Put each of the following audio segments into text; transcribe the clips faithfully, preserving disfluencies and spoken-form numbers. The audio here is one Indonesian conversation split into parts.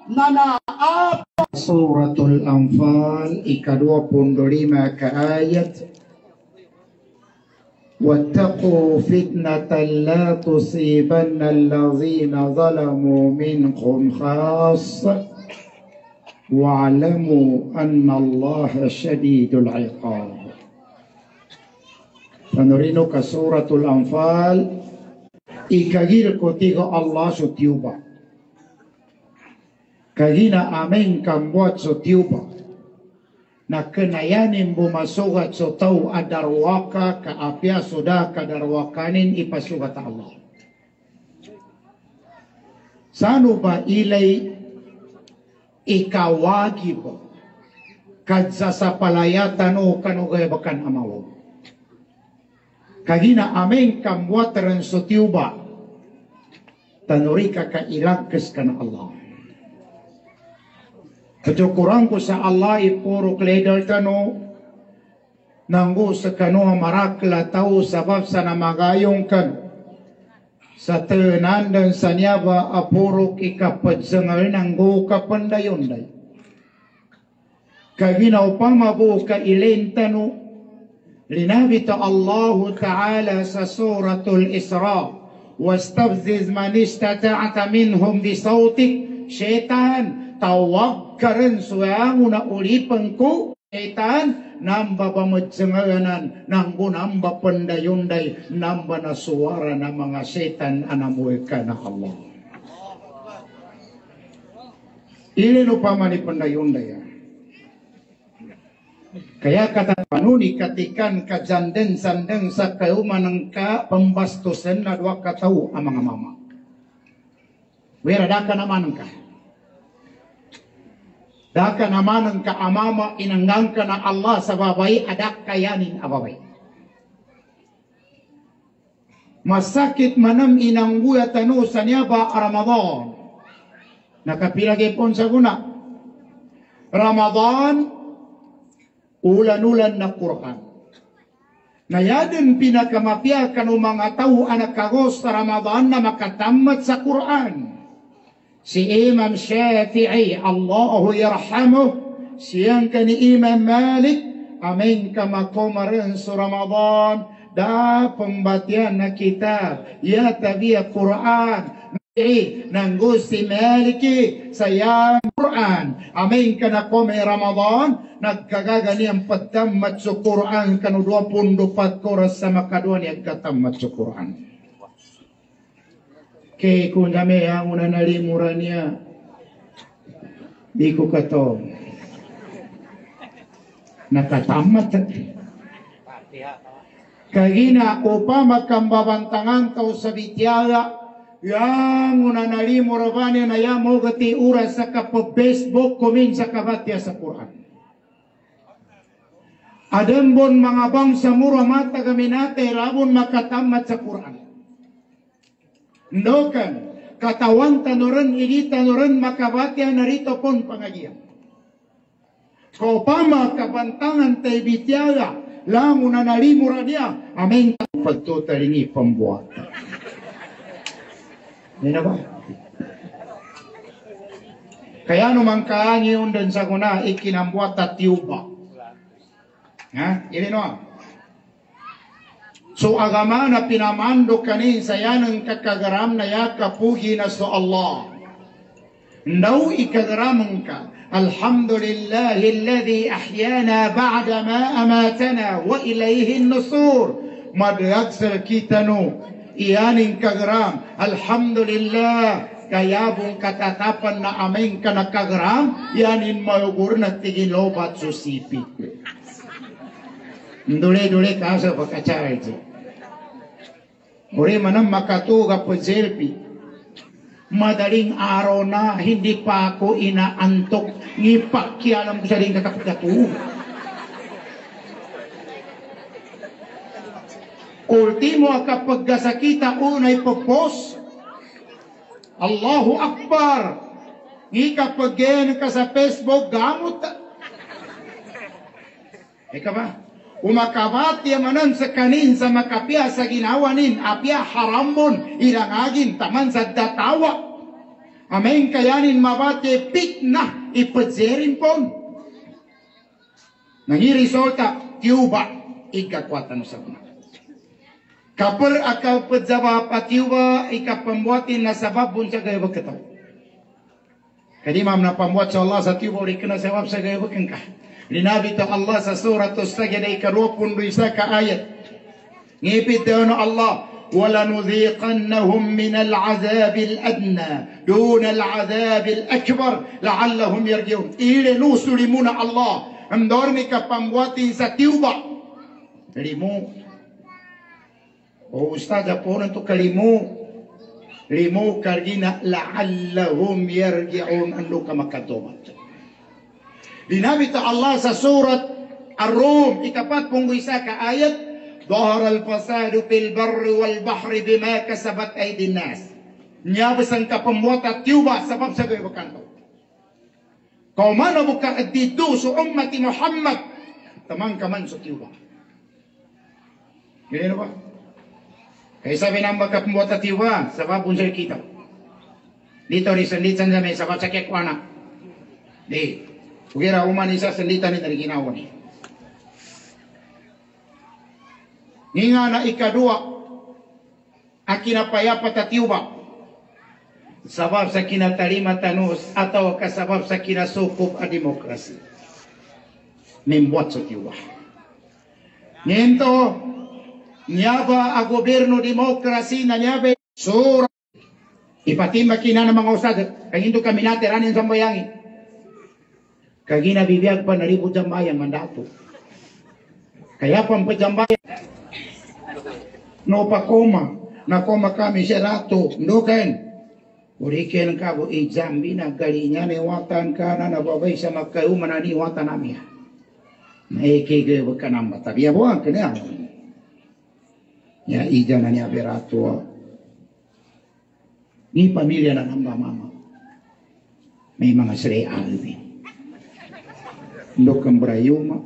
nana apa Suratul Anfal ika dua puluh lima ke ayat wattaqu fitnatan la tusibanna allazina zalamu minkum khassa wa'lamu anna allaha syadidul iqab. Panurino ka Suratul Anfal ikagir ko tiga Allah sutiuba kagina amen kambuat so tiuba na kenayanin bumasugat so tau adarwaka ka apya sudah kadarwakanin ipasugat Allah. Sano ba ilay ikawagib kadsa sa palayatan o kanugay bakan amaw kagina amen kambuat ren so tiuba tanurika ka ilagkes kana Allah. Kecukuran ko sa Allah ipuro kledal tano nanggo sa kano marakla tao sabab sa namagayong kan sa tenan dan sa niyaba apurok ikapadzangal nanggo kapandayon day kaginaw pang mabu ka ilentano linabita Allah Ta'ala sa suratul Isra wastabziz man istata'ata minhum bisautik syaitan tawag ka rin suyango na ulipan ko syaitan namba pamadsangalan nanggo namba pandayunday namba na suwara na mga syaitan anamuy ka na Allah ilino pa man ipandayunday ah. Kaya kata panuni katikan kajanden sandeng sa kauman ng ka pambastusan na dua katao ang mga mama wera daka naman ka daka naman ang kaamama inanggang ka na Allah sa babay adak kayanin ababay. Masakit manam inangguya tanu sa niya ba Ramadan. Nakapilagay pon sa guna. Ramadan, ulan-ulan na Quran. Nayadin pinakamapya kanu mga tao anak kagos sa Ramadan na makatamat sa Quran. Si Imam Shafi'i, Allahu yarhamuh, siyang ka ni Imam Malik, amin ka makumarin sa Ramadan, da pembatian na kitab, ya tabiya Quran, nanggo si Maliki, sayang Quran, amin ka na kume Ramadan, nagkagagani ang pagtamat sa Quran, kanu dua puluh empat koras sa makadua niya katamat sa Quran. Kay kung dami ang una nalimuran niya, di ko kato. Nakatamat. Kagina upama kambabantangan tao sa bityaga, yang una nalimuraban niya na yamo gati uras sa kapag-Facebook kumin sa kabatya sa Quran. Adembon mga bangsa mura mata gaminate labon makatamat sa Quran. Ndokan katawan tanuran ini tanuran makabatya narito pon pangagian. Kopama kabantangan tay bityaga lang una nalimura dia amin pagtutalingi pembuat. Ini ba? Kaya numang kaangi undan sa kuna ikinambuat tatiuba. Ha? Ini no. So agama na pinamando kanin sa yanang kakagaram na yakapuhi na so Allah. Ndaw ikagaramang ka. Alhamdulillahi alladhi ahyana ba'da ma amatana wa ilayhi nusur. Madagsal kita no. Iyaning kagaram. Alhamdulillah. Kayabong katatapan na aming ka nakagaram. Yanin mayugur na tigilobat susipit. Dule-dule kasa pagkacharity. Uri manang makatuga po selfie. Madaling araw na hindi pa ako inaantok. Ngipakialam ko sa rin kakapagatu. Ultimo kapag gasakita unay popos. Allahu Akbar. Ngi kapag ganyan ka sa Facebook gamot. Eka ba? Umakabati manan sa kanin sa makapya sa ginawanin apya harambon ilangagin taman sa datawa Ameng kayanin mabate pitnah ipedzerin pon. Nangi resulta tiuba ikakwatan sa kuna. Kapal akaw pedzaba patiuba ikapambuatin na sabab bun sa gaya beketaw. Kadi mam na pambuat sa Allah sa tiuba uri kena sabab sa gaya bekengka. Linabi ta Allah sa surat As-Sajdah ikarupun duisa ka ayat. Ngipit daw Allah وَلَنُذِيقَنَّهُمْ مِنَ الْعَذَابِ الْأَدْنَى دُونَ الْعَذَابِ الْأَكْبَرِ لَعَلَّهُمْ يَرْجِعُونَ. Ile nusulimuna Allah mdormi kapambuati sa tiuba limu. O ustadz po untuk kalimu limu kargina la'allahum yarji'un anu ka makatobat. Dinabi ta Allah sa surat Ar-Rum ikapat punggu isa ka ayat ظهر الفساد في البر والبحر بما كسبت أيدي الناس. Nyabesan ka pembuatan tiuba sebab sa gaya bekanto. Kau mana buka didu su ummati Muhammad tamang kaman su tiuba. Gini ba? Kaya sabi nambah ka pembuatan tiuba sebab unsur kita. Dito ri senditan sa may sebab sa kekwana. Di. Ugira umanisa senditan ni dari ginawa ni. Ninga na ikadua akina payapa tatiuba sabab sa kinatarima tanus atau kasabab sa kinasukup a demokrasi membuat sa tiuba niento nyaba a gobyerno demokrasi na nyabe sura ipatimba kina na mga usad kay hindu kami natiranin sa bayangin kagina bibiyag pa na ribu jambayan mandato kaya pang pajambayan no pa koma na koma kami serato ndukan uriken kabo ijambi na galinya ne watan kana na babay sa magkayo manani watan namia na ikige bukan mata biya buang kena ya ija na niya berato ni pamilya na namba mama may mga sri albi ndukan brayuma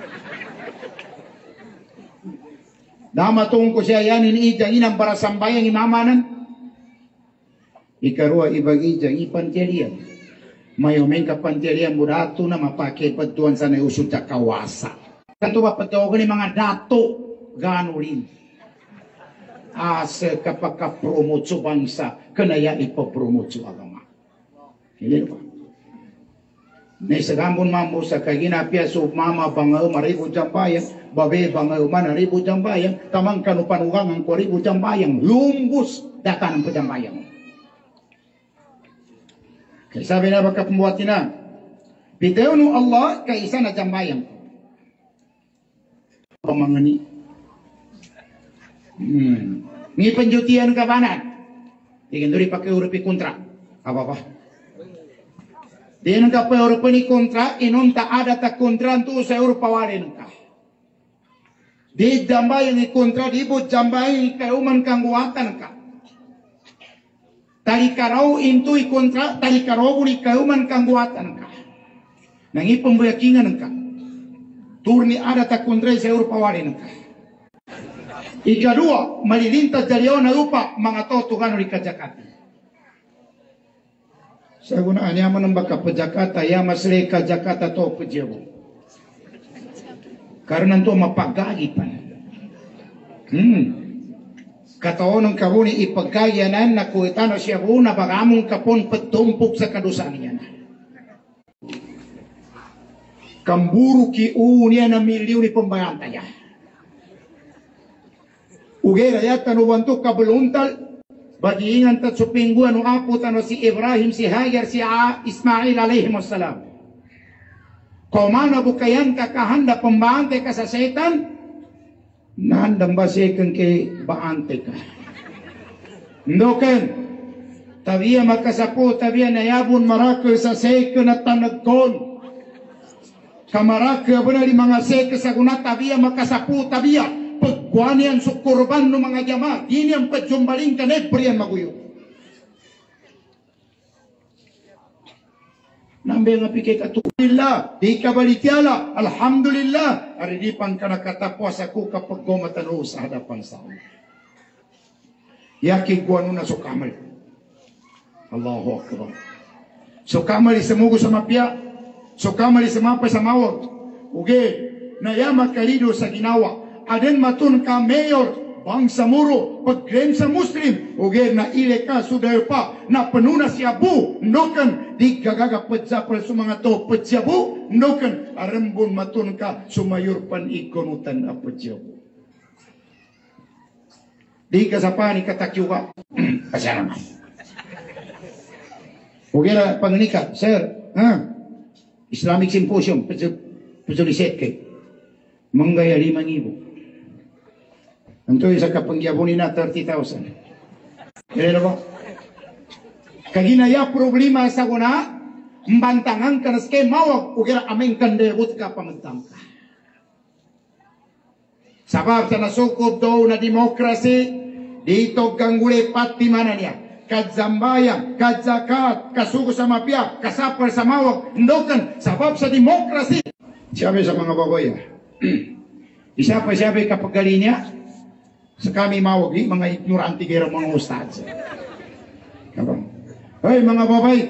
Dama tungko siya yanin ijang inang para sambayang imamanan. Ikarua ibag ijang ipantelian. Mayomeng kapantelian murato na mapake patuan sa nausod sa kawasa. Kanto ba patuan ni mga dato gano rin. Asa kapag kapromote sa bangsa kanaya ipapromote sa agama. Hindi ba? Nay sagambon mambo sa kaginapya so mama bangaw maribo jambayang babe bangaw man ribo jambayang tamang kanupanugang ang ribo jambayang lumbus data ng pajambayang. Kaya sabi na baka pembuat na bitaw no Allah kay isa na jambayang pamangani hmm ni penjutian ka banan ingin duri pakai urupi kontrak apa apa. Din ka pa euro ni kontra inon ta ada ta kontra tu sa euro pawalin ka. Di jambay ni kontra di bo jambay ka uman kang guatan ka. Tali karau intu i kontra tali karau ni ka uman kang guatan ka. Nangi pembayakingan ka. Turni ada ta kontra sa euro pawalin ka. Ikadua malilintas dari na upa mga totugan ri kajakati. Sa gunaan yaman ng baka pajakata, yamas reka jakata to pajawo. Karena to mapagagipan. Hmm. Kataon ng karuni ipagkayanan na kuitano siya na bagamong kapon patumpok sa kadusan niya na. Kamburu ki unya na milyon ni pambayantaya. Ugera yata no bantuk kabuluntal bagi ingan tat supingguan no apo tano si Ibrahim, si Hajar, si Ismail alaihi wassalam. Kau mana bukayan kakahanda pembante ka sa setan? Nandang basekan ke baante ka. Ndoken. Tabiya makasapo, tabiya nayabon marakil sa sekan at tanagkon. Kamarakil ba na di mga sekan sa gunat tabiya makasapo, tabiya. Pagkuanian sa kurban ng mga jama, ini ang pagjumbaling ka na priyan maguyo. Nambe nga pikit at alhamdulillah, di ka balitiala, alhamdulillah, aridipan ka nakatapwas ako kapag gumatano sa hadapan sa Allah. Yaki guano na so kamal. Allahu Akbar. So kamali semugo sa mapya, so kamali sa mapa sa mawag. Uge, na yama kalido sa ginawa. Aden matun ka mayor, bangsa muro, pagklaim sa Muslim. Uge, na ile ka, sudayo pa, na penuna si Abu, nokan, di gagaga pedzapal sa mga to, pedjabu, nokan, arembun matun ka, sumayur pan ikonutan a pedjabu. Di kasapani katakyuwa, pasya naman. Uge na panganika, sir, ha? Islamic Symposium, pejuliset kay, manggaya limang ibu. Anto isa kapanggyabon na thirty thousand. Kaya na ba? Kaginaya problema sa kuna, mbantangan ka na skay mawag, ugira aming kandebut ka pamantang ka. Sabab sa nasukob daw na demokrasi, dito gangguli pati mana niya. Kadzambayan, kadzakat, kasugo sa mafia, kasapal sa mawag, ndokan, sabab sa demokrasi. Sabi sa mga babae, isa pa sabi kapag gali niya, sa kami mawagi, mga ignorante kaya mga ustad. Hey mga babay,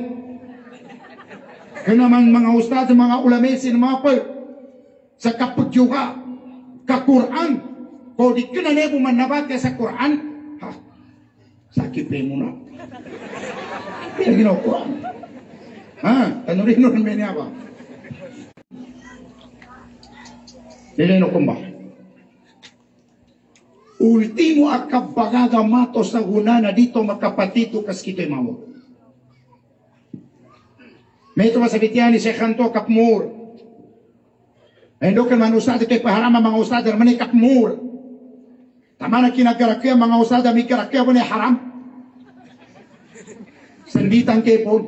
kanaman mga ustad, mga ulamesin, mga pal, sa kapugyuka, ka-Quran, kung di ka na nebo man nabate sa Quran, ha, sakit mo na. Kaya ginawa Quran. Ha, tanurin nun ba niya ba? Nilino kumba. Ultimo akabagaga mato sa hunana dito makapatito kas kito'y mamo. May ito masabitihan ni Sekhanto Kapmur. Endo kan man usada kay paharama mga usada man Kapmur. Tama na kinagarakya mga usada may karakya mo ni haram. Sanditan kay po.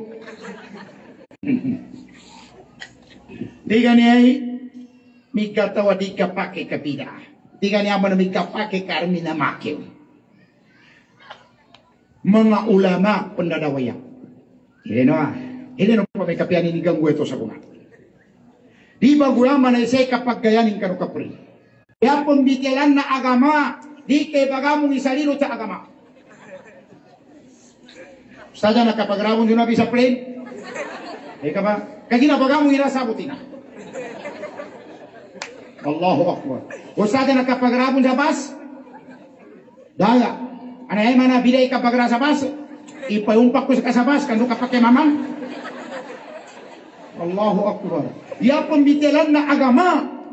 Di gani ay may katawa di ka pake kapida. Di gani ama na may kapake karmi na makiw. Mga ulama pendadawaya. Hindi no ah. Hindi no pa may kapian ini ganggueto sa kuna. Di ba ulama na isay kapag gayanin ka no kapri. Kaya pembitilan na agama. Di kay bagamong isalilo sa agama. Saja nakapagrabon yun nabi sa plane. Eka ba? Kaginabagamong irasabutin na. Allahu Akbar. O saja nakapagrabon sa bus. Daya. Anay mana biday kapagra sa bus. Ipayumpak ko sa kasabas. Kando kapake mamang. Allahu Akbar. Ya pembitilan na agama.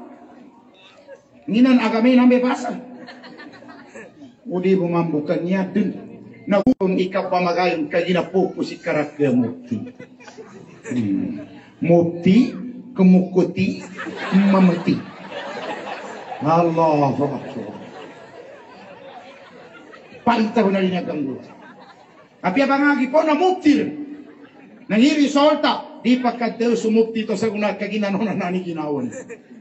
Nginan agama yung nambebasa. Udi bumambukan niya dun. Na kung ikaw pamagayon kaginapo ko si karakter mukti. Hmm. Mukti, kemukuti, mamati. Allahu Akbar. Paita ko na rin naganggo. Apya bangagi po na mukti. Nangiri solta. Di pa kadeo sumukti to sa guna kaginano na nani ginawan.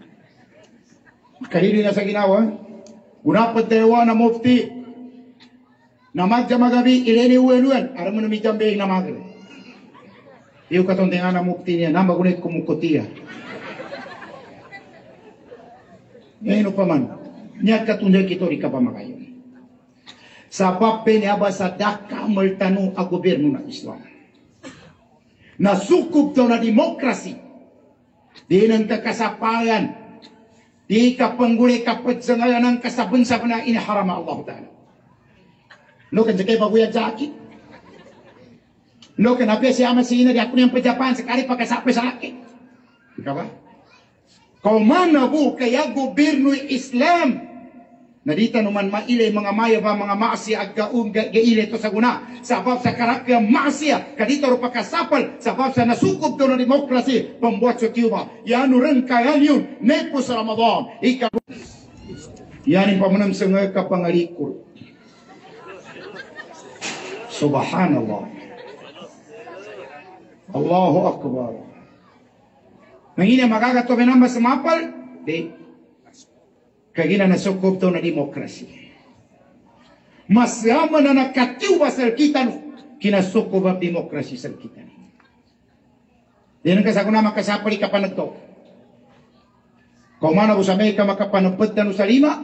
Kahili na sa ginawan. Gunapat dewa na mukti. Namag jamagabi ileni ueluan ara mo nami jambe na magre iyo katon dengan na mukti niya na magunit kumukutia ngayon pa man niya katunde kito ri ka pamakayon sabab peniaba sa daka maltanu a gobyerno na Islam na sukup daw na demokrasi di ng kakasapayan di ka pangguli kapag sa ngayon ng kasabunsa na inaharama Allah Ta'ala. No kan jakai baguya jaki. No kan apa si ama sina di aku yang pejapan sekali pakai sampai sakit. Apa? Kau mana bu kaya gobierno Islam. Nadita numan maile mga maya ba mga maasi agka unga gaile to sa guna. Sabab sa karakter maasiya kadito ro pakasapal sabab sa nasukob do na demokrasi pembuat sa Cuba. Yan ren kayan yun nepo sa Ramadan. Ika yan yung pamanam sa nga kapangalikul. Subhanallah. Allahu Akbar. Nangina magagato benamba sa mapal, di. Kagina na sukob to na demokrasi. Mas yaman na nakatiwa sa kita no, kinasukob ang demokrasi sa kita. Di nang kasaguna makasapali ka pa nagto. Kung mana po sa may ka makapanapad na no sa lima,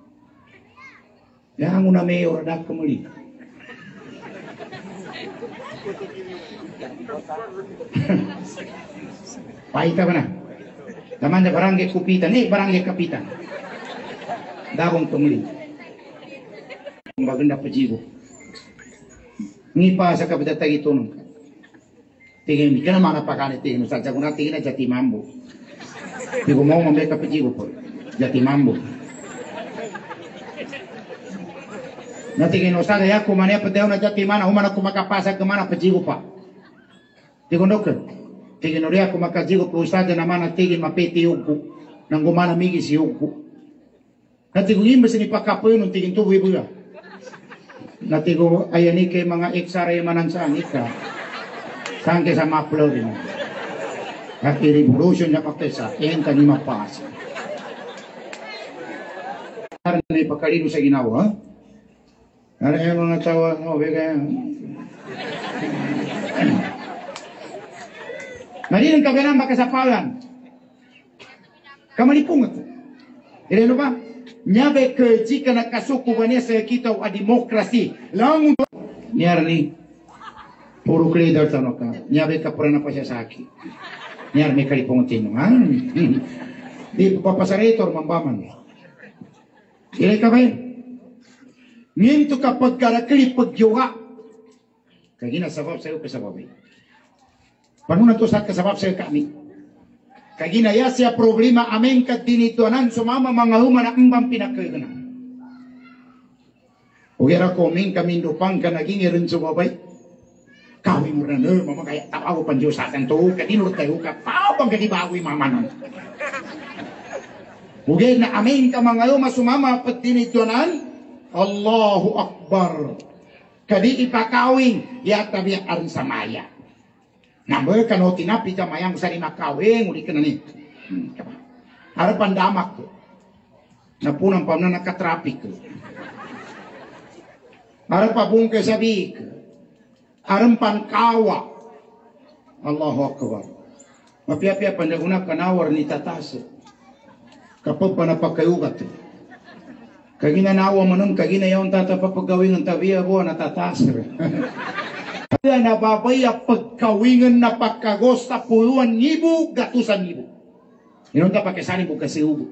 yan mo na may oradak kumuli. Pahita ba na? Taman na barangay kupitan, eh barangay kapitan. Dagong tumuli. Kung maganda pa jigo. Ngipa sa kapitatag ito nung. Tingin, ka na mga pakalit tingin. Sadya ko na tingin na jati mambo. Di ko mau mamay ka pa jigo po. Jati mambo. Natingin, Ustaz, ya kumanya padaw na jati mana. Humana kumakapasag ka mana pa jigo pa. Di ko nukan. Tingin ulit ako makajigo po Ustaz na naman at tingin mapiti yugo. Nang gumana migi si yugo. Natigong imbas ni pakapoy nung tingin to buya. Natigo ayani kay mga eksara manan saan ika. Saan kay sa maplo din. At i-revolution niya kapesa. Iyan ka ni mapasa. Karang na ipakalino sa ginawa. Karang yung mga tawa. O, bigay. Marinang ka ganang makasapalan. Kamalipungat. Ilalo ba? Nyabe ke jika nakasuku banesa kita wa demokrasi. Langun niar ni puro leader tano ka. Nyabe ka pura na pa siya sa aki. Niar may kalipungtin ha. Di papasaretor mambaman. Ilay ka ba? Minto kapag karakli pagyoga. Kagina sabab sayo kasabab. Panunan to saat kasabab sayo kami. Kaginaya siya problema amin kat dinituanan sumama mga human na ambang pinakagana. Ugera ko min kami dupang ka naging irin sumabay. Kawin mo na no, mama kaya tapaw pan Diyos atin to, katinurot tayo ka, pao bang kadibagoy mamanon. Ugera na amin ka mga human sumama pat dinituanan, Allahu Akbar. Kadi ipakawing, yatabi arin sa maya. Namanya kalau tinapi jama yang sa lima kaweng uli kena ni. Harapan damak tu. Napunang pamna nakatrapik tu. Harapan bungke sabik. Harapan kawa. Allahu Akbar. Mapiapia pandaguna kanawar ni tatase. Kapag panapakayugat tu. Kagina nawa manun kagina yaon tata papagawin ng tabiya buwan natatase. Kaya nababaya pagkawingan na pagkagos sa puluhan nibo, gatusan nibo. Yun ta pakisani mo kasi ubo.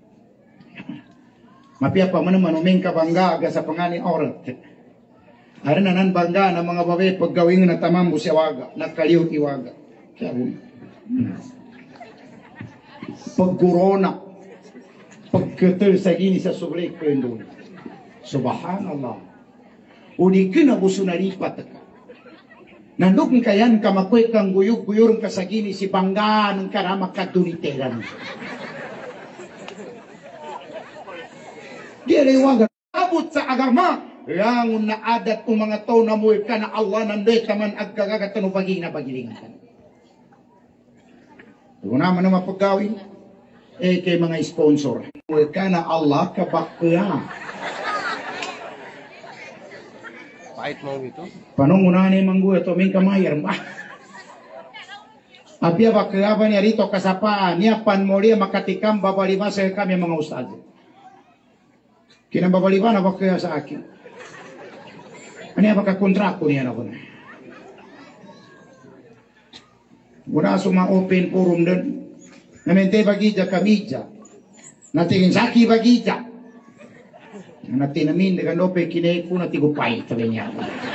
Mapia pa man manuming kabangga aga sa pangani orat. Ari na nan bangga na mga babae pagkawingan na tamam mo siya waga, nakaliw iwaga. Kaya pagkurona, pagkatal sa gini sa sublek ko yun. Subhanallah. Udi kinabuso na lipat ka. Nanduk kayan kamakoy kang guyog-guyurong kasagini si bangga ng karamak kaduniteran. Di aliwagan. Abot sa agama. Yang na adat o mga tao na muwi ka na Allah nandoy taman agkagagatan o baging na pagilingan ka. Kung naman na mapagawin, eh kay mga sponsor. Muwi ka na Allah kabakya. Pahit mo ito? Panungunan ni manggu ito ming kamayar ma. Abia bakaba niya rito kasapaan niya panmoria makatikam babaliba sa kami mga ustad. Kinababaliba na bakaya sa akin. Ano yung makakontrako niya na ko na. Muna suma open forum doon. Namente bagidya kamidya. Natingin saki bagidya. Natin namin dengan lope kinay ko na tigupay sabi niya.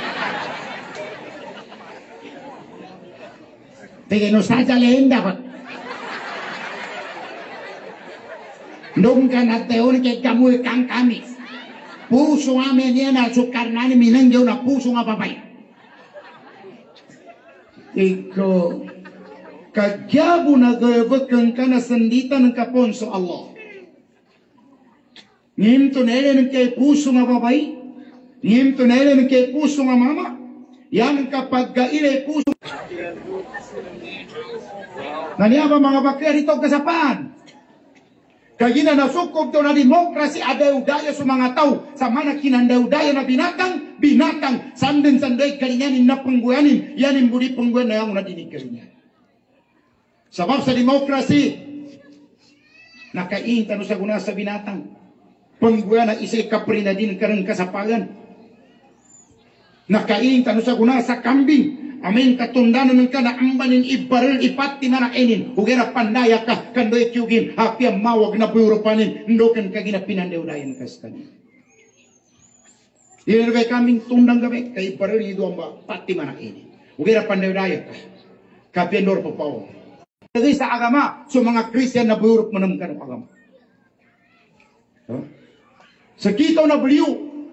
Tingin ustadya lehin dapat. Nung ka na teon kay kamuy kang kami. Puso amin niya na sukar na ni minangyaw na puso nga babay. Iko kagyabo na gayabagkan ka na sandita ng kaponso Allah. Ngim to nele ng kay puso nga babay. Ngim to nele ng kay puso nga mama. Yan kapag gailay puso. Naniya ba mga bakya rito kasapaan? Kagina na sukob to na demokrasi ada udaya sa mga tao. Sa mana kinanda udaya na binatang, binatang. Sanden-sanday kalinyanin na pangguyanin. Yan yung budi pangguyan na yung nadinig kalinyan. Sabab sa demokrasi, nakain tano sa guna sa binatang. Pangguya na isa'y kapri na din karang kasapagan. Nakaing tanu sa guna sa kambing. Amin katundanan ng kana ambanin ibaril ipati na nainin. Ugera pandaya ka kandoy kyugin. Hapya mawag na puyurupanin. Ndokan kagina pinandeudayan kastanin. Ilirgay kaming tundang gabi. Kay ibaril ni doamba pati mana ini. Ugera pandeudayan ka. Kapendor papaw. Jadi sa agama. So mga Kristiyan na puyurup manamkan ang agama. Huh? Sakitaw na beliau.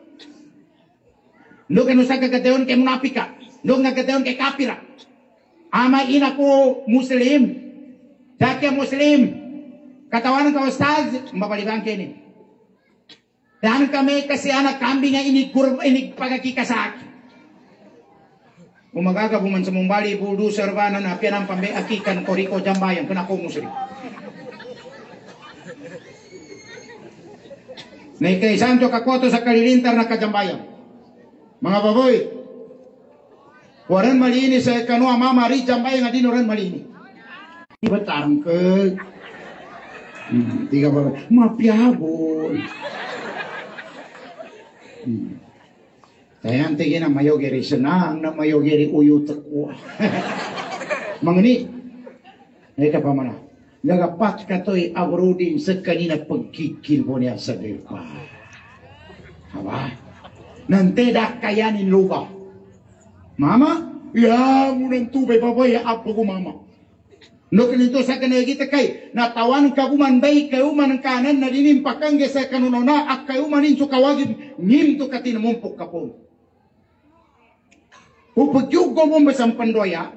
Ndokan usaha kagateon kay munafik ka. Nung nagkataon kay kapira. Ama ina ko Muslim. Daki Muslim. Katawan ka ustaz. Mapalibang kini. Dan kami kasi anak kambing nga ini kurb ini pagakikasak. Umagaga buman sa mumbali bulldozer ba na napian ang pambeakikan koriko jambayan kena ko Muslim. Naikay santo kakoto sa kalilintar na kajambayan. Mga baboy. Waran malini sa kanua mama ri jambay nga din oran malini. Ibatarang ke. Hmm, tiga ba mapiabon. Hmm. Tayan tingin na mayogeri senang na mayogeri uyu tekwa. Mangni. Ay ka pa mana. Nagapat ka to'y abrudin sa kanina pagkikil mo niya sa depa. Haba? Nantedak kayanin lupa. Mama, ya munang tubay baboy ya apo ko mama. No kanito sa kanay kita kay natawan ka kuman bay kayo man kanan na dinim pakang sa kanunona ak kayo manin so kawagin nim to katinamumpok ka po. Upagyug ko mo basang pandoya.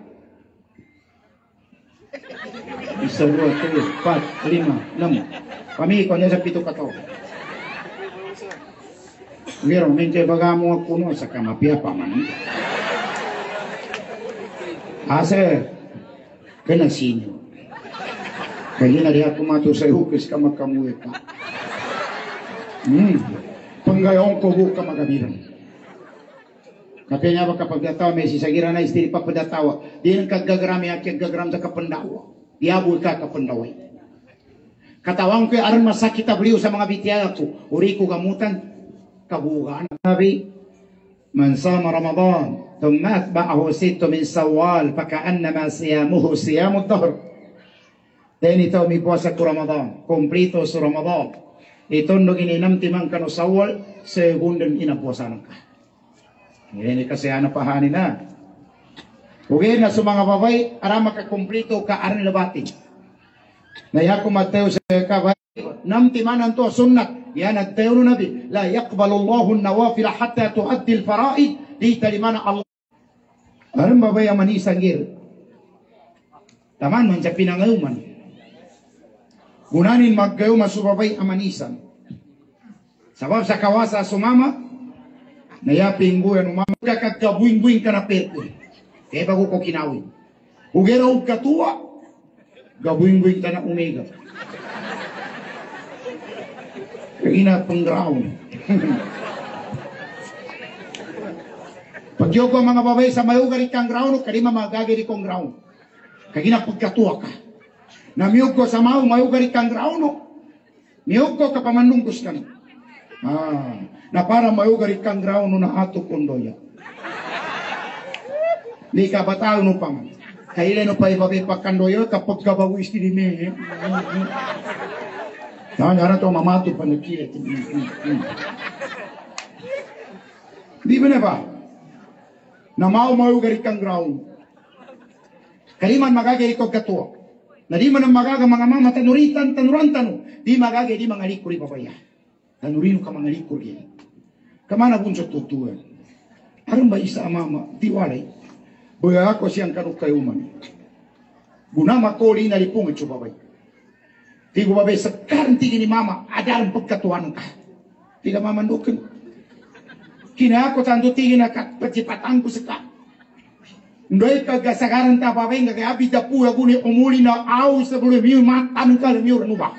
Isa, dua, tiga, empat, lima, enam. Kami ko niya sa pito ka to. Ngero, menche baga mo kuno sa kamapia pa man. Asa kena sinyo. Kaya na diha kumato sa hukis ka magkamuwi ka. Hmm. Panggayon ko buka magabiran. Kapenya ba kapag datawa may sisagira na istiri pa padatawa. Di nang kagagrami at kagagram sa kapandawa. Diabul ka kapandaway. Katawang ko aron masakit abriw sa mga bitiya ko. Uri ko gamutan. Kabuhan. Nabi. Man sama Ramadan. ثم أتبعه ست من سوال فكأنما صيامه صيام الدهر. Teni tao mi puasa ku Ramadan, kompleto su Ramadan. Itondog ini enam timang kanu sawal, segundan ina puasa nangka. Ini kasi ana pahani na. Ugin na su mga babay, arama ka kompleto ka aran labati. Naya ko Mateo sa kabay, enam timanan to sunnat. Yan nagtayo no nabi, la yaqbalu Allahu an-nawafil hatta tuaddi al-fara'id. Di talimana Allah. Aram babay ang manisang gir. Taman man sa pinangayuman. Gunanin magkayo masubabay ang manisan. Sabab sa kawasa sumama, nayaping buyan umama. Kakagkabuing-buing ka na peto. Kaya bago ko kinawin. Ugera og katua, gabuing-buing ka na umega. Kagina pang ground. Pagyo ko mga babay sa mayugari kang ground, kalima magagiri kong ground. Kagina pagkatua ka. Namiyog ko sa mau mayugari kang ground. Miyog ko kapamandungkos ka. Ah, na para mayugari kang ground na ato kondoya. Di ka bataw no pang. Kailan no pa ibabay pakandoyo kapag kabago istirime. Jangan jangan to mamato pa nakilit. Di ba na ba? Na mau mayugari kang ground. Kaliman magagay ko katua. Na di man ang magaga mga mama tanuritan, tanuran tanu. Di magagay di mga likuri papaya. Tanurino ka mga likuri. Kamana bunso tutuan. Aram ba isa mama, tiwalay. Buya ako siyang kanuk kayuman. Guna makoli na lipong ito babay. Di ko babay sekarang tingin ni mama, ada ang pagkatuan ka. Tiga mama nukin. Kina ako tanto tingin na pagcipatan ko sa ka. Ndoy kagasagaran ta babay nga kaya abida po ako ni umuli na aw sa bulo miyo matan ka miyo ranuba.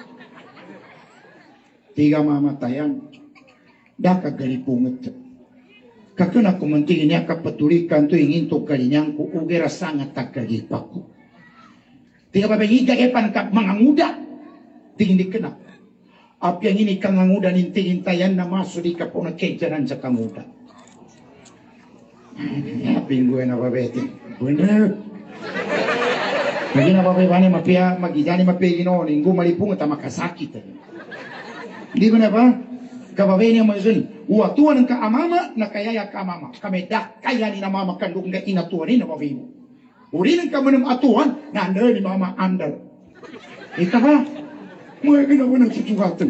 Tiga mamatayan. Daka galipungat. Kakuna ko mantingin niya kapatulikan to ingin to kalinyang ko ugera sangat tagagipak ko. Tiga babay higaepan ka mga muda. Tingin di kena. Api yang ini kang nguda nintingin tayan na masudi ka po na kejanan sa kanguda. Ya, pingguin apa beti. Bener. Lagi na apa bani mapia magijani mapia gino ninggu malipung ta makasakit. Di ba na ba? Kababay niya mazun. Uatuan ka amama na kaya ka amama. Kami dak kaya ni na mama kandung nga inatuan ni na mabibo. Urin ka manam atuan na anda ni mama andar. Ika ba? Mga ginawa ng susugatan.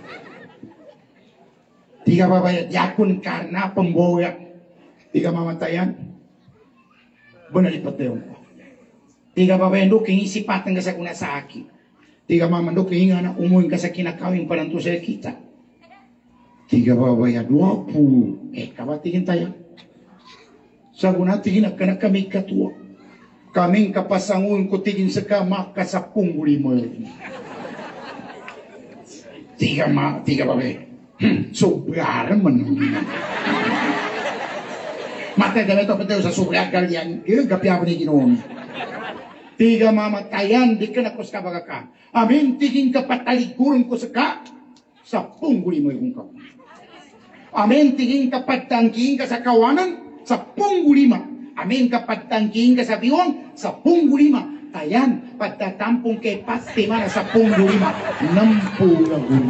Tiga babayat yakun karena pemboya. Tiga mamatayan. Benar ipatayong ko. Tiga babayan do kini sipatan ka sa kuna sa aki. Tiga mamando kini nga na umuin ka sa kinakawing pananto sa kita. Tiga babayan dua puluh. Eh kabatingin tayo. Sa kuna tingin na kami katua. Kaming kapasangun ko tingin sa kama kasapung lima. Tiga ma tiga babayan. Hmm, sobrang man. Mata dala to pati sa sobrang kalian. Iyo gapi apa ni ginoon. Tiga mamatayan di kena kus kabagakan. Amin tiging kapataliguran ko sa ka sa pungguli mo yung ka. Amin tiging kapatangking ka sa kawanan sa pungguli ma. Amin kapatangking ka sa biwang sa pungguli ma. Tayan patatampong kay pasti mana sa pungguli ma. Nampu lagun.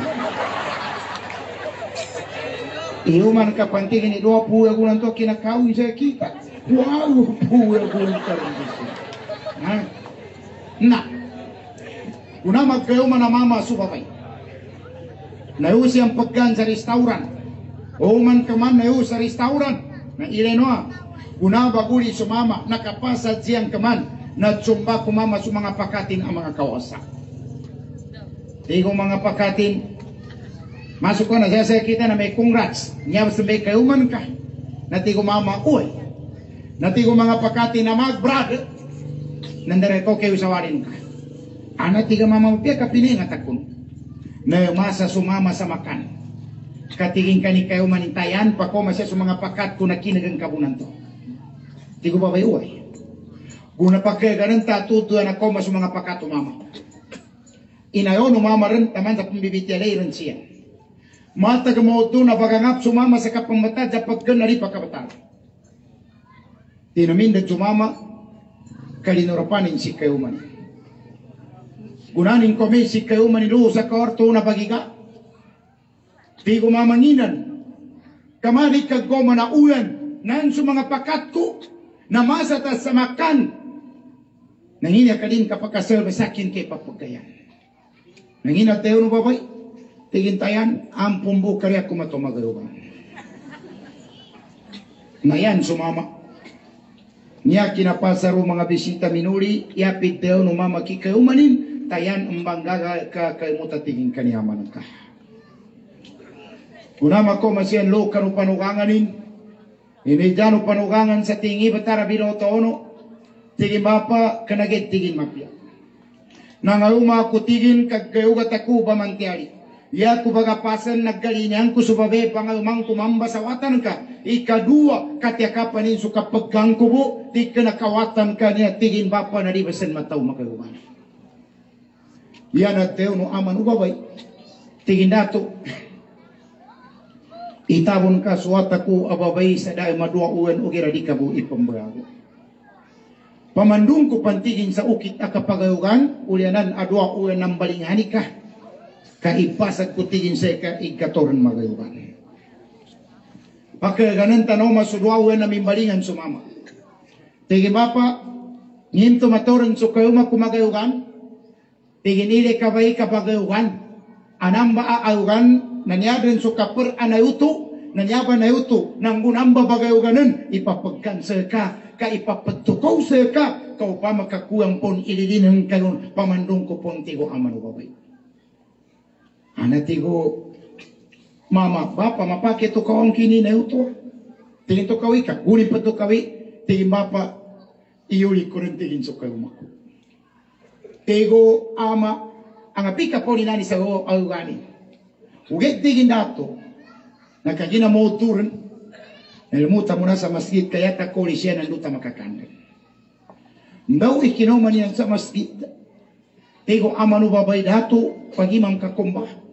Iyo man kapantingin ni dua puluh lagunan to kinakawin sa kita. Wow, puluh lagunan karon. Ha? Na. Una magkayo man na mama subabay. Nayo siyang paggan sa restaurant. O man ka man nayo sa restaurant. Na ilenoa. Una baguli sumama. Nakapasad siyang kaman. Na tsumba kumama sa mga pakatin ang mga kawasa. Di ko mga pakatin. Masuk ko na sa kita na may congrats. Niya sa may kayo man ka. Nati ko mama. Uy. Nati ko mga pakatin na mag-brother. Nandare ko kayo sa warin ka. Ana tiga mama pia kapini nga takun. Na masa sumama sa makan. Katiging kani kayo manintayan pa ko masya sa mga pakat ko na kinagang kabunan to. Tigo ba bayo ay. Guna pa kaya ganun tatutuan ako mas mga pakat o mama. Inayon umama rin taman sa pambibitialay rin siya. Matag mo ito na bagangap sumama sa kapangmatad sa pagkanari pa kabatal. Tinamindag sumama kalinurapanin si kayuman. Gunanin kami si kayuman niluho sa kaorto na bagiga. Di ko mamanginan. Kamali kagoma na uyan. Nan sa mga pakat ko. Namasa ta sa makan. Nangina ka din kapag kaserve sa akin kay papagayan. Nangina tayo no babay. Tigintayan. Ang pumbo karya kumatumagalugan. Ngayan sumama. Niya kinapasaro mga bisita minuli, yapit daw no mama kikayumanin, tayan umbang gaga ka kaimutatingin kaniyaman ka. Kunama ko masyan lo kanu panuganganin, ini jano panugangan sa tingi batara biloto ono, tigin mapa kanagit tigin mapya. Nangayuma ko tigin kagayugat ako bamantiari. Ya ku bagapasan naggalinyan ko subabe pangayumang kumamba sa watan ka. Ikadua katyakapanin suka pegang ko bu. Di kenakawatan ka niya tigin bapa na di basan mataw makayuman. Yan at teo no aman ubabay. Tigin dato. Itabon ka suwata ko ababay sa dae madua uwan o gira di ka bu ipambayago. Pamandung ko pantigin sa ukit akapagayugan. Ulianan adua uwan ng balinghani ka. Kaipasat ko tigin sa ikatoran magayugan. Pagkaganan tanaw masudwawan na mimbalingan sumama. Tigin bapa, nginto matoran so kayo makumagayugan. Tigin ili kabay kapagayugan. Anang maaayugan, nanyadan so kapur anayuto, nanyaba nayuto, nang gunamba bagayuganan, ipapagkansa ka, ka ipapagtukaw sa ka, kau pa makakuang pon ililinan kayon, pamandong ko pon tigo aman ubabay. Anatigo mama bapa mapake to kawang kini na uto tingin to kawi ka guni pa to kawi tingin bapa iuli ko rin tingin so kayo mako tego ama ang apika po ni nani sa o ayugani uget tingin dato nakagina mo turun nalimutan mo na sa masjid kaya ta ko siya nanduta makakanda ndaw ikinoman yan sa masjid tego ama no babay dato pagimam kakumba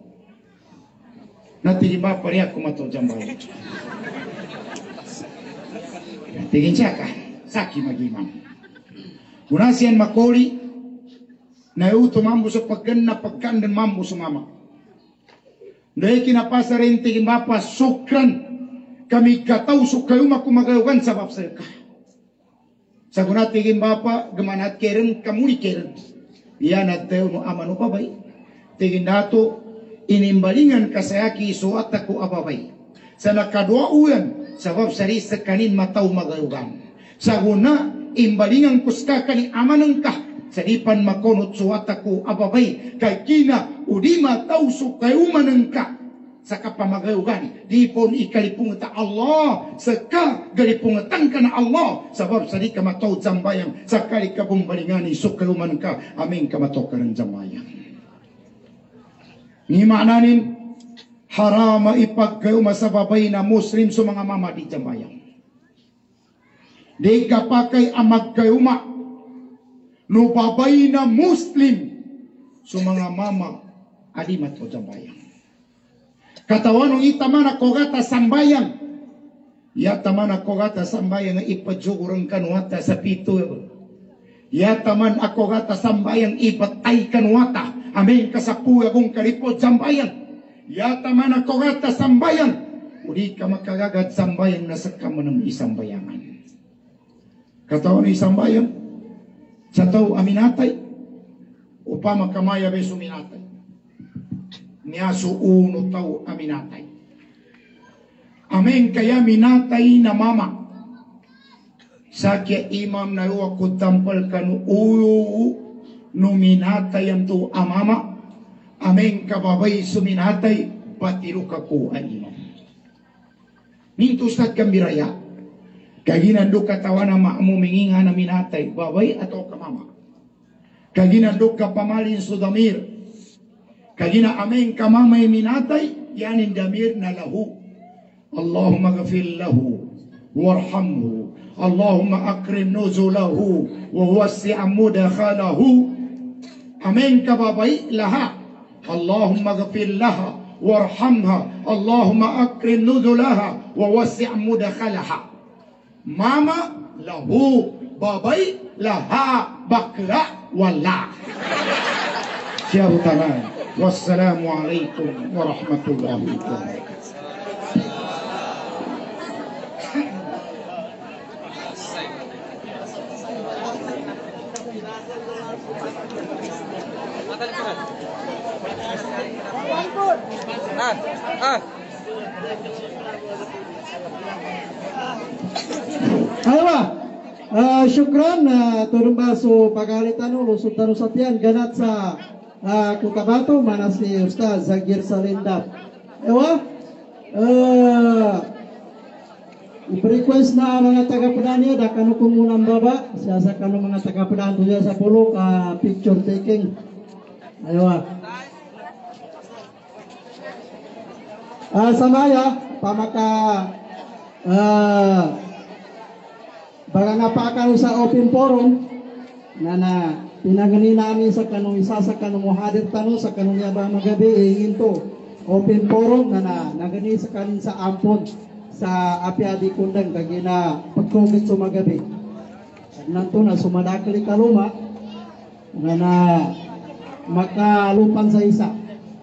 Nanti lima pariak kumato jambal. tingin siya ka, saki magimam. Kunasian makoli, na uto mambo sa pagganda, paggandan mambo sa mama. Dahil kinapasa rin tingin bapa, sukran, kami kataw so kayo makumagayugan sa bapsal ka. Sa kunat tingin bapa, gamanat keren, kamuli keren. Yan at tayo no amano babay. Tingin nato, inimbalingan kasayaki suat ako ababay. Sa nakadua uyan, sa bapsari sa kanin mataw magayugan. Sa guna, imbalingan kuska kanin amanang ka. Sa dipan makonot suat ako ababay. Kay kina, udima taw so kayo manang ka. Sa kapamagayugan, di pon ikalipungata Allah, saka galipungatan ka na Allah, sabab sa di ka matawad zambayang, sakali ka bumbalingani, sukaluman ka, aming kamatok ka ng zambayang. Ni maananin, harama ipagkayuma sa babay na Muslim sa mga mama di zambayang. Di ka pa kay amagkayuma, no babay na Muslim sa mga mama, alimat o zambayang. Katawan ng itaman ako gata sambayang. Yataman ako gata sambayang nga ipadjugurang kanuata sa pito. Yataman ako gata sambayang ipatay kanuata. Amin kasapuya kong karipod sambayang. Yataman ako gata sambayang. Uli ka makagagad sambayang nasa kaman ng isang bayangan. Katawan ng isang bayang. Sa tao aminatay. Upama kamaya beso minatay. Niya suuno tao aminatay. Amen kaya minatay na mama. Sakya imam na uwa ko tampal kanu uyu no minatay ang to amama. Amen kababay suminatay patiru kako ang imam. Ninto sa kambiraya. Kaginando katawan na maamuminginga na minatay babay ato kamama. Kaginando ka pamalin sudamir. Kagina amin kamamay minatay, yanin damir na lahu. Allahumma gafir lahu, warhamhu. Allahumma akrim nuzulahu, wa wasi'am mudakhalahu. Amin kababay laha. Allahumma gafir laha, warhamha. Allahumma akrim nuzulaha, wa wasi'am mudakhalaha. Mama lahu, babay laha, bakra wala. Siya utanan. Wassalamualaikum warahmatullahi wabarakatuh. Ah, ah. Aywa, uh, syukran uh, turun baso pagalitan ulo sultan usatian ganat sa uh, Kutabato mana si Ustaz Zagir Salindap. Ewa, uh, i-request na mga taga-pedaan niya dakan ko munang baba siya sa kanu mga taga-pedaan tuya sa pulo ka picture taking. Aywa. Uh, samaya pamaka uh, baga napakan sa open forum na na pinagani namin sa kanong isa sa kanong muhadir tanong sa kanong yaba magabi ingin to open forum na na nagani sa kanin sa ampon sa apiadi kundang kagina pagkomit sa magabi nanto na sumadakli kaluma na na makalupan sa isa.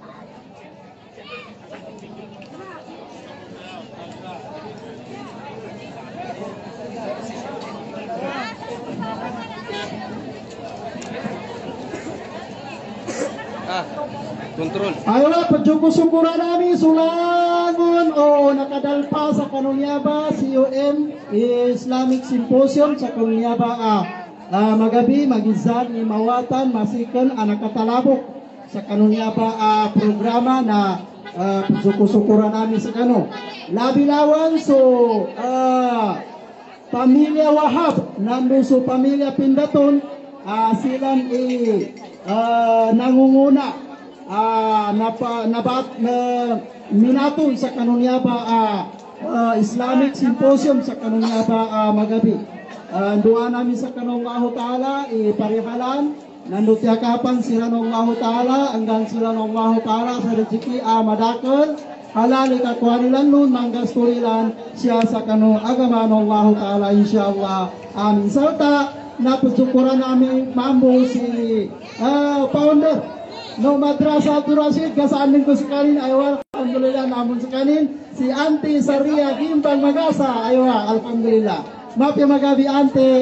Kontrol. Ayolah pagsuko-sukura namin sulangon o nakadalpa sa Kanunyaba C O M Islamic Symposium sa Kanunyaba ah, ah, magabi magizad ni mawatan masikan ang nakatalabok sa Kanunyaba ah, programa na ah, pagsuko-sukura namin sa Kano. Labilawan so ah, Pamilya Wahab nando so Pamilya Pindaton ah, silang i ah, nangunguna Ah, napa nabat na minaton sa Kanunyaba ah, ah, Islamic Symposium sa Kanunyaba ah, magabi. Ah, doa namin sa Kanong Taala iparihalan nandutya kapan sila ng Allah Taala hanggang sila ng Allah Taala sa rezeki ah, madakal halali kakuanilan nun manggastulilan siya sa kanu agama ng Allah Ta'ala insyaallah. Amin. Serta napusyukuran namin mambo si uh, founder no Madrasah Abdul Rashid kasaanin ko sekanin aywa alhamdulillah namun sekanin si Auntie Saria Gimbang Magasa aywa alhamdulillah. Maaf ya magabi Auntie.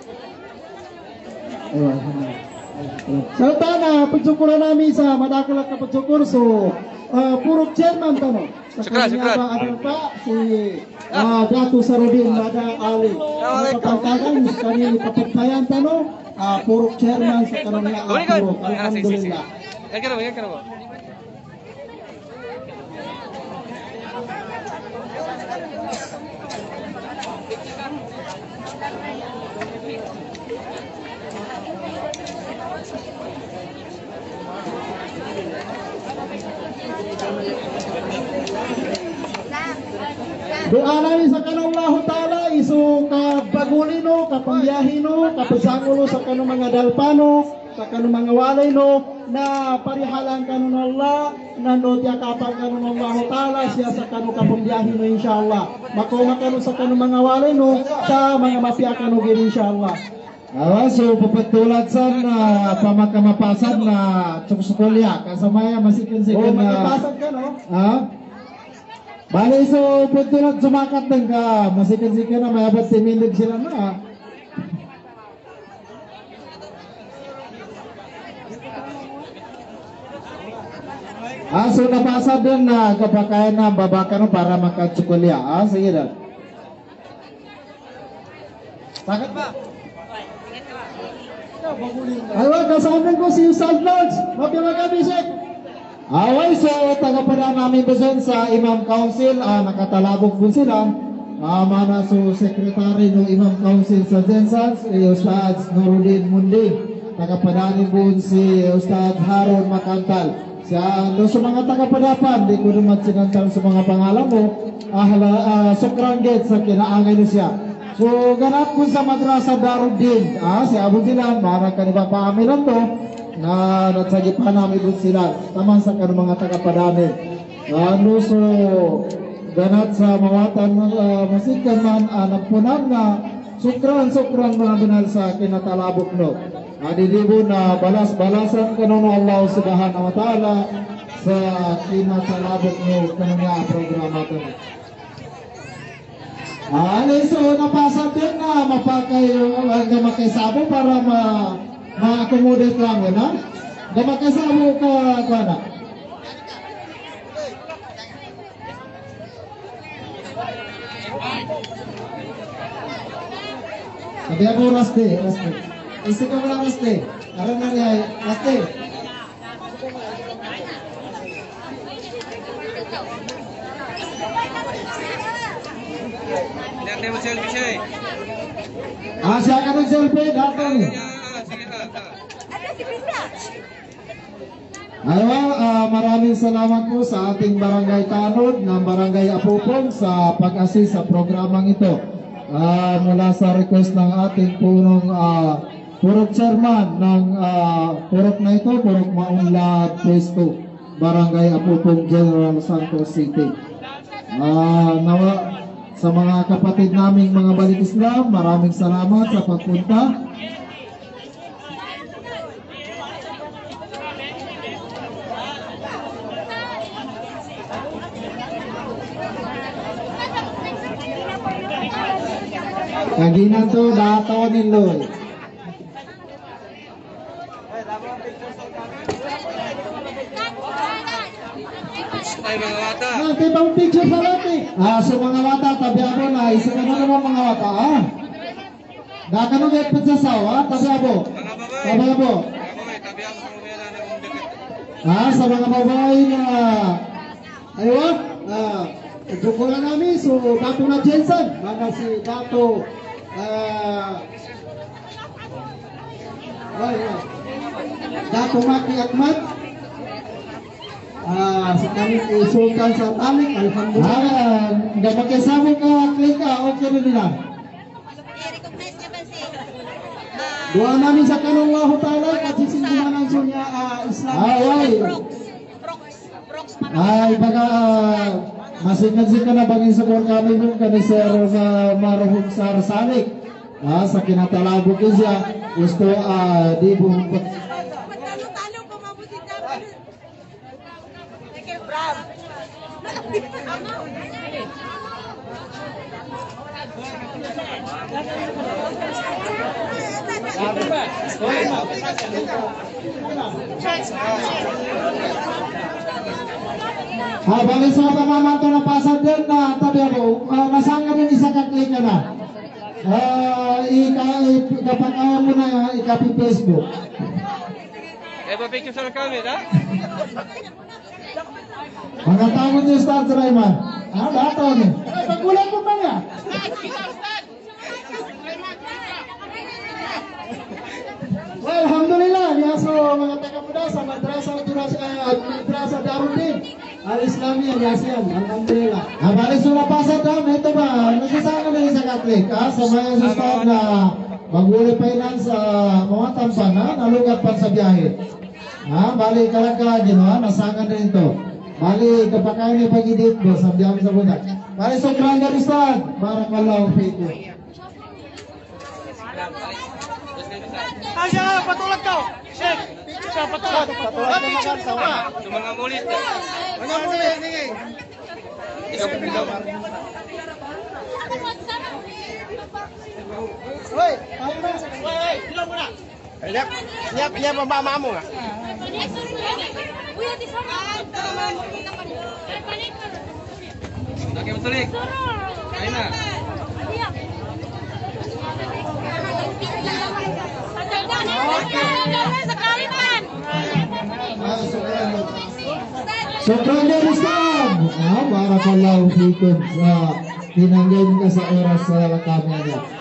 Aywa alhamdulillah. Serta na pagsyukuran namin sa madakulat na pagsyukur so uh, purok chairman tano. Syukran, syukran. Ada Pak si uh, Datu Sarudin Bada Ali. Kapagkagan kami kapagpayan tano uh, purok chairman sa kanang uh, purok. Alhamdulillah. Yan ka na, yan ka na. Doa namin sa kanong Allah Ta'ala isu kabagulino, kapangyahino, kapasangulo sa kanong mga dalpano, sa kanong mga walay no, na parihalan kanong Allah, na nodya kapag kanong Allah Ta'ala siya sa kanong kapangyahino insyaAllah. Makoma kanong sa kanong mga walay no, sa mga mafia kanong gini insyaAllah. Awa, so pupatulat sa na pamakamapasan na tsukusukulya kasamaya masikin-sikin O na magkapasag ka no? ha? Bali so pupatulat sumakat ng ka masikin-sikin na mayabat timilig sila na ha? Ah, so napasa din na kapakayan na babaka no para makatsukulya. Ah, sige na. Sakit ba? Aywa, kasama ko si Ustaz Lodge. Mapila ka, Bishop. Away, so tagapada namin po sa Imam Council, ah, nakatalabog po sila. Ah, mana so sekretary ng Imam Council sa Jensan, si Ustaz Nuruddin Mundi. Tagapada po si Ustaz Harun Makantal. Siya, do sa mga tagapadapan, di ko naman sinantal sa mga pangalan mo. Ah, ah, sukran gate sa kinaangay niya siya. So, ganap ko sa Madrasah Daruddin. Ah, si Abu Dilan, marang kanibang paamilan to, na natsagipan namin doon sila. Tamang sa kanong mga tagapadami. Ano, so, ganat sa mawatan uh, masikan man, uh, nagpunan na sukran-sukran mga binal sa kinatalabok no. Adidibo na balas-balasan kanong Allah Subhanahu wa Ta'ala sa kinatalabok no kanong nga programa to. Ano, so napasa din na mapakay ang gamakisabo para ma ma-accommodate lang yun, ha? Gamakisabo ka, kana? Sabi ako, Raste, Raste. Isi ka mula, Raste. Aram na niya, Raste. Lihat dia selfie siya eh. Ah, siya ka nag-selfie, dato ni. Sige na. Aywa, uh, maraming salamat po sa ating barangay Tanod ng barangay Apupong sa pag-assist sa programang ito. Uh, mula sa request ng ating punong uh, purok chairman ng uh, purok na ito, Purok Maunlad Phase two, Barangay Apupong, General Santos City. Uh, nawa, sa mga kapatid naming mga balik Islam, maraming salamat sa pagpunta. Kaginan to, dataw ni Loy. Ay mga bata. Ah, tibang picture sa lahat Ah, so mga wata, tabi ako na, isa ka na naman mga wata, ah. Daka nung get pa sa sawa, tabi ako. Mga babae. Tabi ako. Babae, tabi ako sa kumera na kung dikit. Ah, sa mga babae na, aywa, ah, dukungan namin, so Dato na Jensen, mga si Dato, ah, ay, ay, Dato Maki Akmat, ah, si kami eh, Sultan sa Talik, alhamdulillah. ah, hindi magkasama ka, klik ka, okay na nila. I-recognize niya ba si Doa namin sa kanong Allah Ta'ala, kasi sindumanan siya niya ah, Islam. Ah, why? Prox? Prox. Prox Ay, baka uh, masing-masing ka na bangin support kami yung kani Sir uh, Marhum Sar Salik. Ah, sa kinatalabo ko siya, gusto uh, di bumupot. Matalo-talo pa mabuti dapat. Sige, Bram. Ah, balik sa pamamanto na pasad din na tabi ako, uh, nasanga din isa ka-click na na. Ah, ika, ikapakawa mo na ikapi Facebook. Eh, papicture sa kami, ha? Mga tangon niyo start Rayman. Ah, dato ni. Ay, pagkulang ko ba niya? Well, alhamdulillah, niya so mga taga-muda sa madrasa uh, madrasa Darul-Din Al-Islamiyah Yasian, alhamdulillah. Ah, balik sa napasad na, ito ba, nasasama na sa Catholic, ah, sa mga sustab na mag-uli finance sa mga tampan, ha, nalugat pa sa biyahe. Ah, balik kalagkagin, ha, nasangan rin ito. Balik, kapakain ni pag-idit ko sa biyahe sa budak. Balik sa Grand Garistad, barakallahu fikum. Aja, patulad ka. Shek, siya patulad. Patulad na kan sa mga. Sa mga mulit. Mga mulit ni. Ikaw pa ikaw. Hoy, ano na? Hoy, hoy, dilo mo na. Siap, siap, siap mama mo nga. Lagi mo sulik. Ayun na. So, Grand Garistad, ah, barakallahu fikum sa tinanggay ka sa oras sa kami niya.